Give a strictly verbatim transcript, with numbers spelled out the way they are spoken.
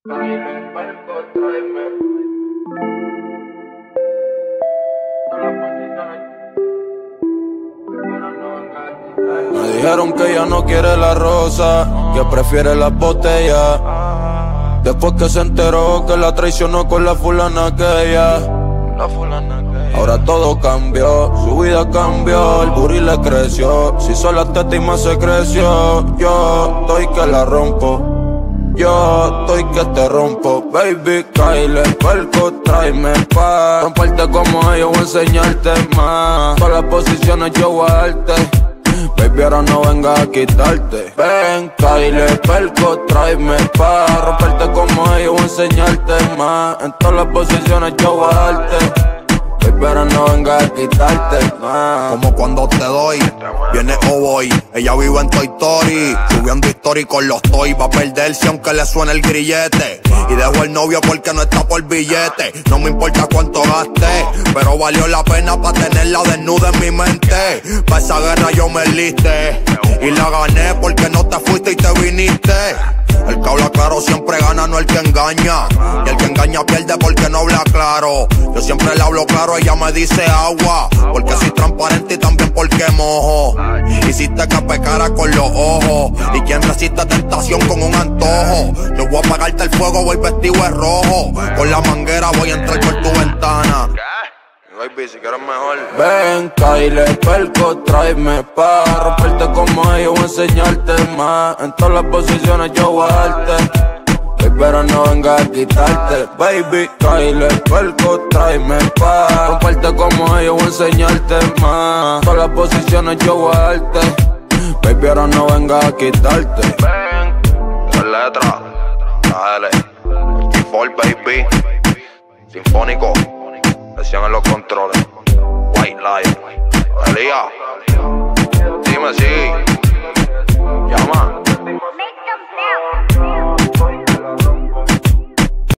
Baile, barco, tráeme. Todas las posiciones. Pero no engañes. Me dijeron que ella no quiere la rosa, que prefiere las botellas. Después que se enteró que la traicionó con la fulana aquella. La fulana aquella. Ahora todo cambió, su vida cambió, el booty le creció. Si solo la teta y más se creció. Yo estoy que la rompo. Yo estoy que te rompo, baby, Kyle, perco, tráeme pa' romperte como ellos, voy a enseñarte más. Todas las posiciones yo voy a darte, baby, ahora no vengas a quitarte. Ven, Kyle, perco, tráeme pa' romperte como ellos, voy a enseñarte más. En todas las posiciones yo voy a darte, pero no venga a quitarte más. Como cuando te doy, viene o voy. Ella vive en Toy Story, subiendo historia con los toys. Va a perderse aunque le suene el grillete. Y dejo el novio porque no está por billete. No me importa cuánto gaste, pero valió la pena pa' tenerla desnuda en mi mente. Pa' esa guerra yo me enlisté y la gané porque no te fuiste y te viniste. El que habla claro siempre gana, no el que engaña. Y el que engaña pierde porque no habla claro. Yo siempre le hablo claro, ella me dice agua, porque soy transparente y también porque mojo. Hiciste que pecara con los ojos. Y quien resiste tentación con un antojo. Yo voy a apagarte el fuego, voy vestido de rojo. Con la manguera voy a entrar por tu ventana. Baby, si quieres mejor. Ven, Kyle, perco, tráeme pa' romperte como ellos, voy a enseñarte más. En todas las posiciones yo voy a darte, pero no vengas a quitarte. Baby, Kyle, perco, tráeme pa' romperte como ellos, voy a enseñarte más. En todas las posiciones yo voy a darte, baby, ahora no vengas a quitarte. Ven, tres letras, dale, T-Fall, baby, sinfónico. Presión en los controles, White Light, Elías, dime si, llama.